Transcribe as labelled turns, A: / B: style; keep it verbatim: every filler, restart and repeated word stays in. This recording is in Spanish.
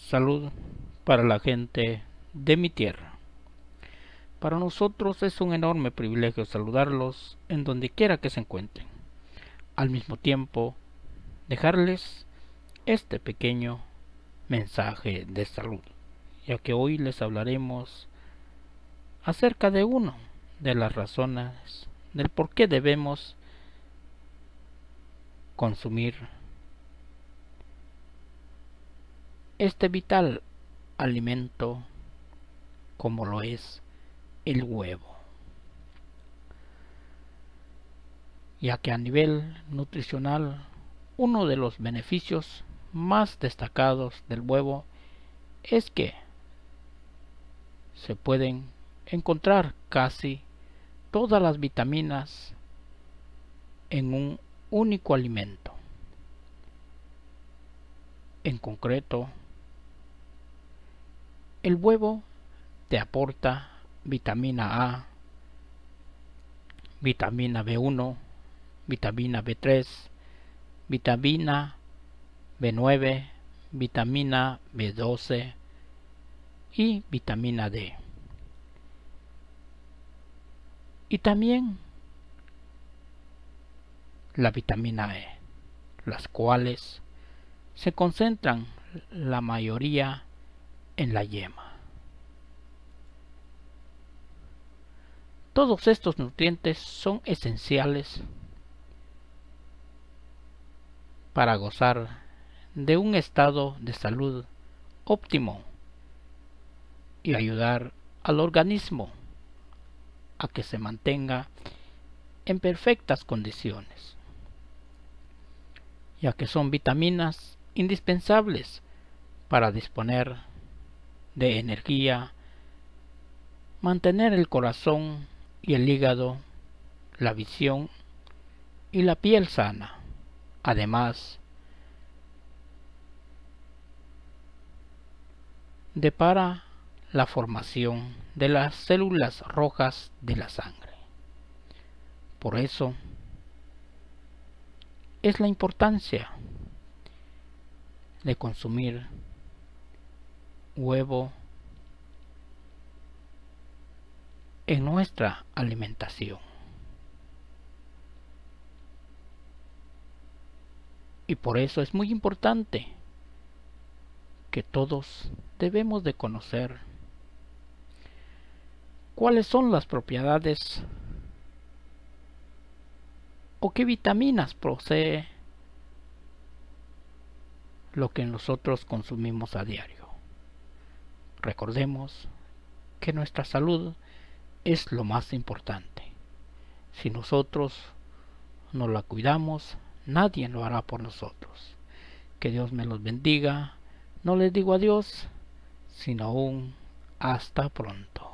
A: salud para la gente de mi tierra. Para nosotros es un enorme privilegio saludarlos en donde quiera que se encuentren. Al mismo tiempo, dejarles este pequeño mensaje de salud, ya que hoy les hablaremos acerca de una de las razones del por qué debemos consumir este vital alimento como lo es el huevo, ya que a nivel nutricional uno de los beneficios más destacados del huevo es que se pueden encontrar casi todas las vitaminas en un único alimento. En concreto, el huevo te aporta vitamina A, vitamina B uno, vitamina B tres, vitamina B nueve, vitamina B doce y vitamina D. Y también la vitamina E, las cuales se concentran la mayoría en la yema. Todos estos nutrientes son esenciales para gozar de un estado de salud óptimo y ayudar al organismo a que se mantenga en perfectas condiciones, ya que son vitaminas indispensables para disponer de energía, mantener el corazón y el hígado, la visión y la piel sana, además de para la formación de las células rojas de la sangre. Por eso es la importancia de consumir huevo en nuestra alimentación. Y por eso es muy importante que todos debemos de conocer cuáles son las propiedades o qué vitaminas posee lo que nosotros consumimos a diario. Recordemos que nuestra salud es lo más importante. Si nosotros no la cuidamos, nadie lo hará por nosotros. Que Dios me los bendiga. No les digo adiós, sino un hasta pronto.